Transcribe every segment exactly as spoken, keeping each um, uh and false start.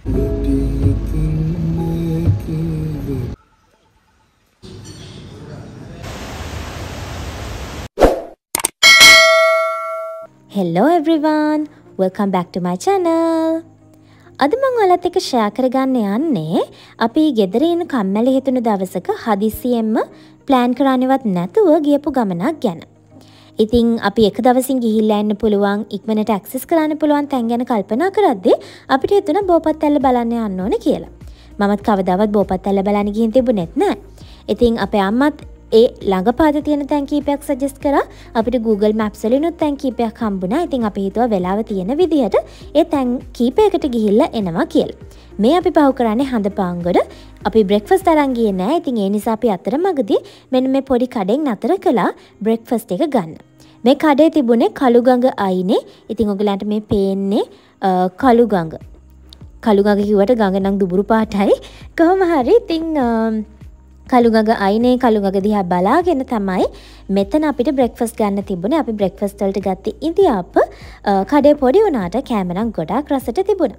Hello everyone, welcome back to my channel. අද මම ඔයාලත් එක්ක ෂෙයා කරගන්න යන්නේ අපි ගෙදර ඉන්න කම්මැලි හිතුණු දවසක හදිස්සියෙන්ම plan කරන්නවත් නැතුව ගියපු ගමනක් ගැන. ඉතින් අපි එක දවසින් ගිහිල්ලා එන්න පුළුවන් ඉක්මනට access කරන්න පුළුවන් තැන් ගැන කල්පනා කරද්දී අපිට හිතුණා බෝපත්තැල්ල බලන්න යන්න ඕනේ කියලා. මමත් කවදාවත් බෝපත්තැල්ල බලන්න ගිහින් තිබුණෙත් නැහැ. ඉතින් අපේ අම්මත් ඒ ළඟපාත තියෙන තැන් කීපයක් සජෙස්ට් කරා. අපිට Google Maps වලිනුත් තැන් කීපයක් හම්බුණා. ඉතින් අපි හිතුවා වෙලාව තියෙන විදිහට ඒ තැන් කීපයකට ගිහිල්ලා එනවා කියලා. මේ අපි පහු කරන්නේ හඳපාංගොඩ. අපි බ්‍රෙක්ෆාස්ට් අරන් ගියේ නෑ. ඉතින් ඒ නිසා අපි අතරමඟදී මෙන්න මේ පොඩි කඩෙන් නතර කළා බ්‍රෙක්ෆාස්ට් එක ගන්න. මේ කඩේ තිබුණේ කළුගඟ අයිනේ. ඉතින් ඔයගලන්ට මේ පේන්නේ කළුගඟ. කළුගඟ කිව්වට ගඟ නම් දුඹුරු පාටයි. කොහොම හරි ඉතින් කළුගඟ අයිනේ කළුගඟ දිහා බලාගෙන තමයි මෙතන අපිට බ්‍රෙක්ෆාස්ට් ගන්න තිබුණේ. අපි බ්‍රෙක්ෆාස්ට් වලට ගත්තේ ඉඳිආප්ප. කඩේ පොඩි වුණාට කෑම නම් ගොඩාක් රසට තිබුණා.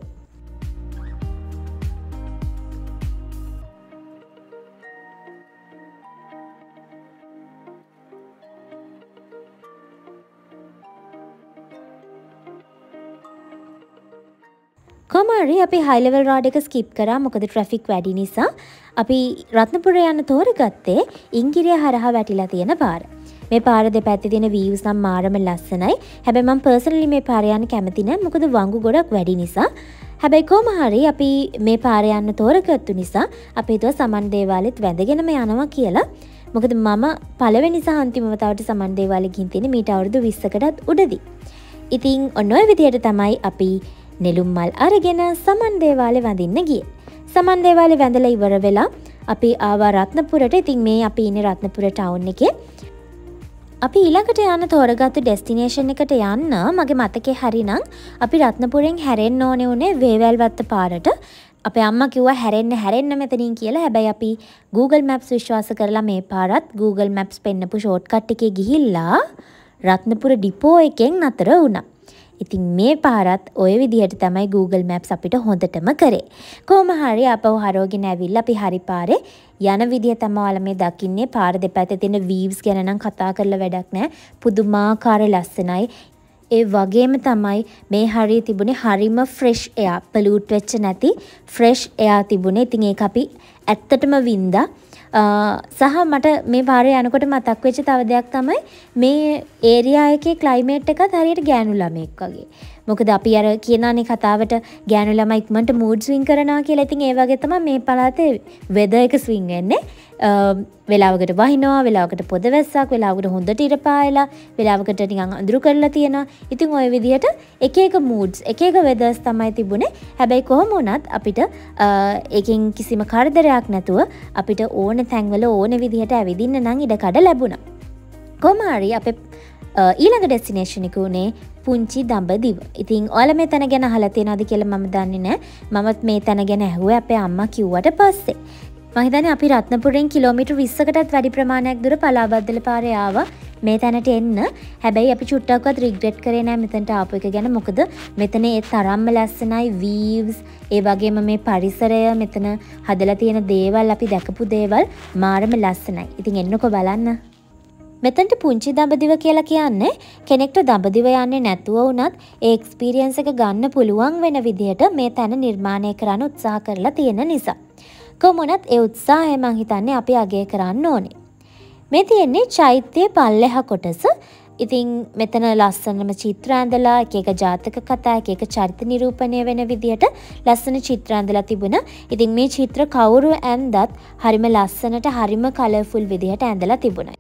කොමාරි අපි high level road එක skip කරා මොකද traffic වැඩි නිසා. අපි රත්නපුර යන තෝරගත්තේ ඉංගිරිය හරහා වැටිලා තියෙන පාර. මේ පාර දෙපැත්තේ තියෙන views නම් මාරම ලස්සනයි. හැබැයි මම personally මේ පාර යන්න කැමති නැහැ මොකද වංගු ගොඩක් වැඩි නිසා. හැබැයි කොහොම හරි අපි මේ පාර යන්න තෝරගත්තු නිසා අපි හිතුවා සමන් දේවාලෙත් වැඳගෙනම යනවා කියලා. මොකද මම පළවෙනි සහ අන්තිම වතාවට සමන් දේවාලෙ ගිහින් තියෙන්නේ මීට අවුරුදු විස්සකටත් උඩදී. ඉතින් ඔන්න ඔය විදිහට තමයි අපි නෙළුම් මල් අරගෙන සමන් දේවාලේ වඳින්න ගියේ. සමන් දේවාලේ වැඳලා ඉවර වෙලා අපි ආවා රත්නපුරට. ඉතින් මේ අපි ඉන්නේ රත්නපුර ටවුන් එකේ. අපි ඊළඟට යන තෝරගත්තු ඩෙස්ටිනේෂන් එකට යන්න මගේ මතකේ හරිනම් අපි රත්නපුරෙන් හැරෙන්න ඕනේ උනේ වේවැල්වත්ත පාරට. අපේ අම්මා කිව්වා හැරෙන්න හැරෙන්න මෙතනින් කියලා. හැබැයි අපි Google Maps විශ්වාස කරලා මේ පාරත් Google Maps පෙන්නපු ෂෝට්කට් එකේ ගිහිල්ලා රත්නපුර ඩිපෝ එකෙන් නතර වුණා. ඉතින් මේ පාරත් ඔය විදිහට තමයි Google Maps අපිට හොඳටම කරේ. කොහොම හරි අපව හරවගෙන ඇවිල්ලා අපි හරි පාරේ යන විදිහ තමයි ඔයාලා මේ දකින්නේ. පාර දෙපැත්තේ තියෙන views ගැන නම් කතා කරලා වැඩක් නැහැ. පුදුමාකාර ලස්සනයි. ඒ වගේම තමයි මේ හරිය තිබුණේ හරිම fresh air, pollute වෙච්ච නැති fresh air තිබුණේ. ඉතින් ඒක අපි ඇත්තටම වින්දා. සහ මට මේ පාරේ යනකොට මතක් වෙච්ච තව දෙයක් තමයි මේ ඒරියා එකේ ක්ලයිමේට් එකත් හරියට ගෑනු ළමෙක් වගේ. මොකද අපි අර කියනානේ කතාවට ගෑනු ළමයි ඉක්මනට මූඩ් ස්විං කරනවා කියලා. ඉතින් ඒ වගේ තමයි මේ පළාතේ වෙදර් එක ස්විං වෙන්නේ. වෙලාවකට වහිනවා, වෙලාවකට පොද වැස්සක්, වෙලාවකට හොඳට ඉර පායලා, වෙලාවකට නිකන් අඳුරු කරලා තියෙනවා. ඉතින් ওই විදිහට එක එක moods, එක එක weathers තමයි තිබුණේ. හැබැයි කොහොම වුණත් අපිට ඒකෙන් කිසිම කරදරයක් නැතුව අපිට ඕන තැන්වල ඕන විදිහට ඇවිදින්න නම් ඉඩකඩ ලැබුණා. කොහොම හරි අපේ ඊළඟ ඩෙස්ටිනේෂන් එක උනේ පුංචි දඹදිව. ඉතින් ඔයාලා මේ තැන ගැන අහලා තියෙනවද කියලා මම දන්නේ නැහැ. මමත් මේ තැන ගැන ඇහුවේ අපේ අම්මා කිව්වට පස්සේ. මම හිතන්නේ අපි රත්නපුරෙන් කිලෝමීටර් විස්සකටත් වැඩි ප්‍රමාණයක් දුර පලාබද්දල පාරේ ආවා මේ තැනට එන්න. හැබැයි අපි චුට්ටක්වත් රිග්‍රෙට් කරේ නැහැ මෙතනට ආපු එක ගැන. මොකද මෙතන ඒ තරම්ම ලස්සනයි views, ඒ වගේම මේ පරිසරය, මෙතන හදලා තියෙන දේවල්, අපි දැකපු දේවල් මාරම ලස්සනයි. ඉතින් එන්නකෝ බලන්න. මෙතනට පුංචි දඹදිව කියලා කියන්නේ කෙනෙක්ට දඹදිව යන්නේ නැතුව වුණත් ඒ එක්ස්පීරියන්ස් එක ගන්න පුළුවන් වෙන විදිහට මේ තැන නිර්මාණය කරන්න උත්සාහ කරලා තියෙන නිසා. කොහොමවත් ඒ උත්සාහය මං හිතන්නේ අපි අගය කරන්න ඕනේ. මේ තියෙන්නේ චෛත්‍යයේ පල්ලෙහා කොටස. ඉතින් මෙතන ලස්සනම චිත්‍ර ඇඳලා එක එක ජාතක කතා, එක එක චරිත නිරූපණය වෙන විදිහට ලස්සන චිත්‍ර ඇඳලා තිබුණා. ඉතින් මේ චිත්‍ර කවුරු ඇඳත් හරිම ලස්සනට හරිම කලර්ෆුල් විදිහට ඇඳලා තිබුණා.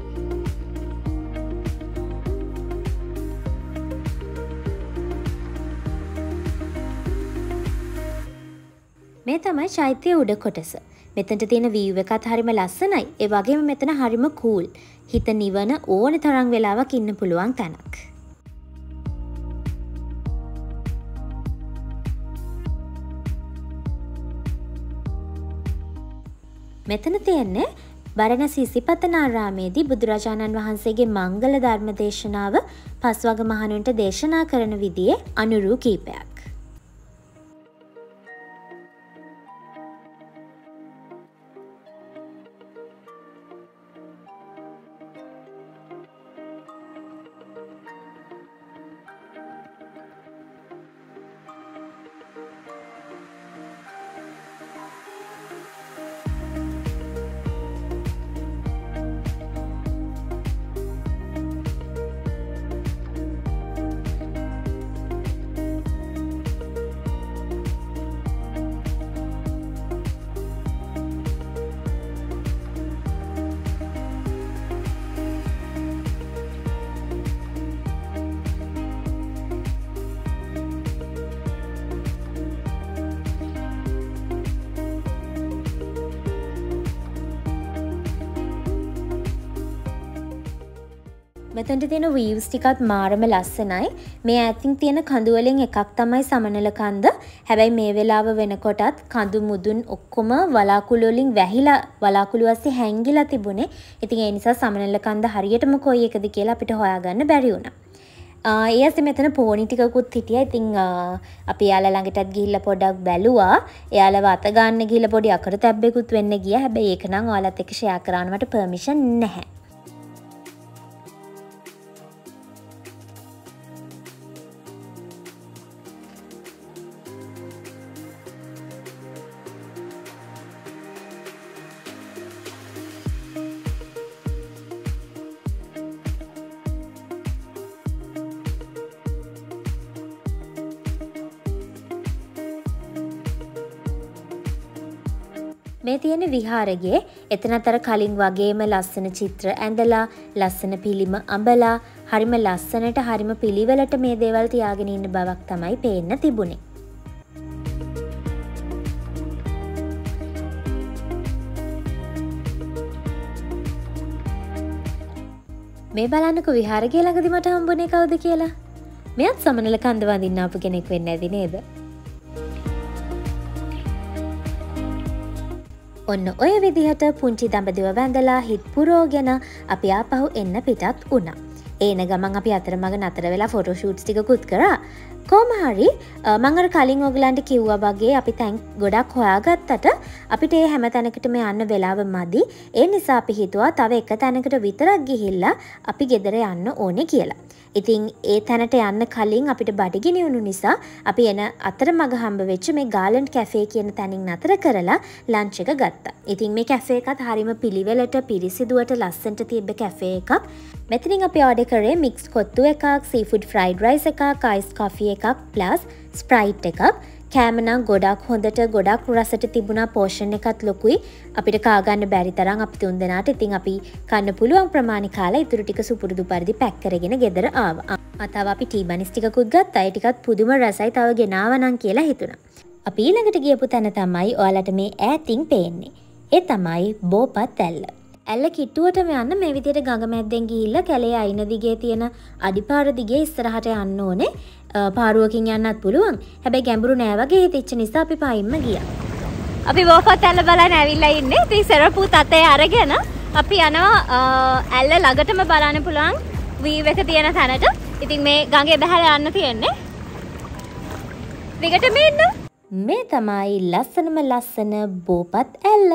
මේ තමයි චෛත්‍යයේ උඩ කොටස. මෙතනට තියෙන view එකත් හරිම ලස්සනයි. ඒ වගේම මෙතන හරිම cool. හිත නිවන ඕන තරම් වෙලාවක් ඉන්න පුළුවන් තැනක්. මෙතන තියෙන්නේ බරණැස ඉසිපතනාරාමේදී බුදුරජාණන් වහන්සේගේ මංගල ධර්ම දේශනාව පස්වග මහණුන්ට දේශනා කරන විදිහේ අනුරු කීපයක්. මෙතනට තියෙන වීව්ස් ටිකත් මාරම ලස්සනයි. මේ ඈතින් තියෙන කඳු වලින් එකක් තමයි සමනල කන්ද. හැබැයි මේ වෙලාව වෙනකොටත් කඳු මුදුන් ඔක්කොම වලාකුළු වලින් වැහිලා වලාකුළු ඇස්සේ හැංගිලා තිබුණේ. ඉතින් ඒ නිසා සමනල කන්ද හරියටම කොයි එකද කියලා අපිට හොයාගන්න බැරි වුණා. ආ ඒ ඇස්සේ මෙතන පෝනි ටිකකුත් හිටියා. ඉතින් අපි යාලා ළඟටත් ගිහිල්ලා පොඩක් බැලුවා. එයාලව අත ගන්න ගිහිල්ලා පොඩි අකරතැබ්බෙකුත් වෙන්න ගියා. හැබැයි ඒක නම් ඔයාලත් එක්ක ෂෙයා කරන්න මට පර්මිෂන් නැහැ. මේ තියෙන විහාරයේ එතනතර කලින් වගේම ලස්සන චිත්‍ර ඇඳලා ලස්සන පිළිම අඹලා හරිම ලස්සනට හරිම පිළිවෙලට මේ දේවල් තියාගෙන ඉන්න බවක් තමයි පේන්න තිබුණේ. මේ බලන්නකෝ විහාරයේ ළඟදි මට හම්බුනේ කවුද කියලා. මෙයත් සමනල කන්ද වඳින්න ආපු කෙනෙක් වෙන්න ඇති නේද? ඔන්න ඔය විදිහට පුංචි දඹදිව වැඳලා හිත් පුරෝගෙන අපි ආපහු එන්න පිටත් වුණා. ඒන ගමන් අපි අතරමඟ නතර වෙලා ෆොටෝ ෂූට්ස් ටිකකුත් කරා. කොහොම හරි මම අර කලින් ඔයගලන්ට කිව්වා වගේ අපි තැන් ගොඩක් හොයාගත්තට අපිට ඒ හැම තැනකටම යන්න වෙලාව මදි. ඒ නිසා අපි හිතුවා තව එක තැනකට විතරක් ගිහිල්ලා අපි ගෙදර යන්න ඕනේ කියලා. ඉතින් ඒ තැනට යන්න කලින් අපිට බඩගිනි වුණු නිසා අපි එන අතරමඟ හම්බ වෙච්ච මේ ගාලන්ඩ් කැෆේ කියන තැනින් නතර කරලා ලන්ච් එක ගත්තා. ඉතින් මේ කැෆේ එකත් හරිම පිළිවෙලට පිරිසිදුවට ලස්සනට තිබ්බ කැෆේ එකක්. මෙතනින් අපි ඕඩර් කරේ මික්ස්ඩ් කොත්තු එකක්, සීෆුඩ් ෆ්‍රයිඩ් රයිස් එකක්, අයිස් කොෆි එකක්, ප්ලස් ස්ප්‍රයිට් එකක්. කෑම නම් ගොඩක් හොඳට ගොඩක් රසට තිබුණා. පෝෂන් එකත් ලොකුයි. අපිට කා ගන්න බැරි තරම් අපි තුන් දෙනාට. ඉතින් අපි කන්න පුළුවන් ප්‍රමාණය කාලා ඉතුරු ටික සුපුරුදු පරිදි පැක් කරගෙන ගෙදර ආවා. අතව අපි ටී බනිස් ටිකකුත් ගත්තා. ඒ ටිකත් පුදුම රසයි. තව ගෙනාවා නම් කියලා හිතුණා. අපි ඊළඟට ගියපු තැන තමයි ඔයාලට මේ ඈතින් පේන්නේ. ඒ තමයි බෝපත් ඇල්ල. ඇල්ල කිට්ටුවටම යන්න මේ විදිහට ගඟ මැද්දෙන් ගිහිල්ලා කැලේ අයින දිගේ තියෙන අඩිපාර දිගේ ඉස්සරහට යන්න ඕනේ. පාරුවකින් යන්නත් පුළුවන්. හැබැයි ගැඹුරු නෑ වගේ හිතෙච්ච නිසා අපි පයින්ම ගියා. අපි බෝපත් ඇල්ල බලන්න ඇවිල්ලා ඉන්නේ. ඉතින් සෙරපුත් අතේ අරගෙන අපි යනවා ඇල්ල ළඟටම බලන්න පුළුවන් වීව් එක තියෙන තැනට. ඉතින් මේ ගඟේ බහැලා යන්න තියෙන්නේ. දිගටම ඉන්න. මේ තමයි ලස්සනම ලස්සන බෝපත් ඇල්ල.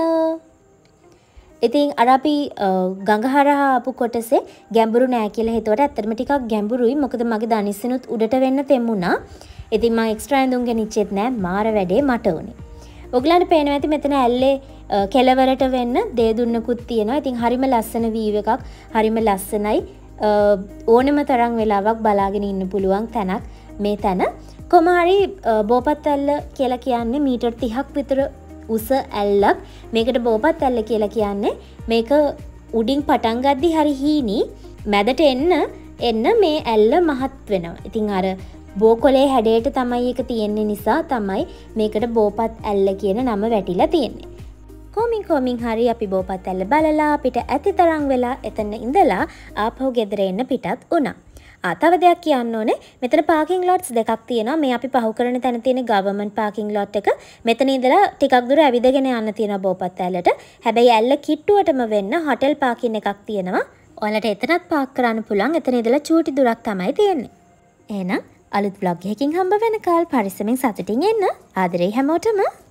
ඉතින් අර අපි ගඟ හරහා ආපු කොටසේ ගැඹුරු නෑ කියලා හිතුවට ඇත්තටම ටිකක් ගැඹුරුයි. මොකද මගේ දනිස්සනුත් උඩට වෙන්න තෙමුණා. ඉතින් මම එක්ස්ට්‍රා ඇඳුම් ගෙනිච්චෙත් නෑ. මාර වැඩේ මට උනේ. ඔයගලන්ට පේනවා ඇති මෙතන ඇල්ලේ කෙළවරට වෙන්න දේදුන්නකුත් තියෙනවා. ඉතින් හරිම ලස්සන වීව් එකක්. හරිම ලස්සනයි. ඕනෙම තරම් වෙලාවක් බලාගෙන ඉන්න පුළුවන් තැනක් මේ තැන. කොහොම හරි බෝපත් ඇල්ල කියලා කියන්නේ මීටර් තිහක් විතර උස ඇල්ලක්. මේකට බෝපත් ඇල්ල කියලා කියන්නේ මේක උඩින් පටන් ගද්දි හරි හීනි මැදට එන්න එන්න මේ ඇල්ල මහත් වෙනවා. ඉතින් අර බෝකොලේ හැඩයට තමයි ඒක තියෙන්නේ නිසා තමයි මේකට බෝපත් ඇල්ල කියන නම වැටිලා තියෙන්නේ. කොමින් කොමින් හරි අපි බෝපත් ඇල්ල බලලා අපිට ඇති තරම් වෙලා එතන ඉඳලා ආපහු ගෙදර එන්න පිටත් වුණා. ආ තව දෙයක් කියන්න ඕනේ. මෙතන පාකින් ලොට්ස් දෙකක් තියෙනවා. මේ අපි පහු කරන තැන තියෙන ගවර්න්මන්ට් පාකින් ලොට් එක. මෙතන ඉඳලා ටිකක් දුර ඇවිදගෙන යන්න තියෙනවා බෝපත් ඇල්ලට. හැබැයි ඇල්ල කිට්ටුවටම වෙන්න හොටෙල් පාකින් එකක් තියෙනවා. ඔයාලට එතනත් පාක් කරන්න පුළුවන්. එතන ඉඳලා චූටි දුරක් තමයි තියෙන්නේ. එහෙනම් අලුත් vlog එකකින් හම්බ වෙනකල් පරිස්සමෙන් සතුටින් එන්න. ආදරේ හැමෝටම.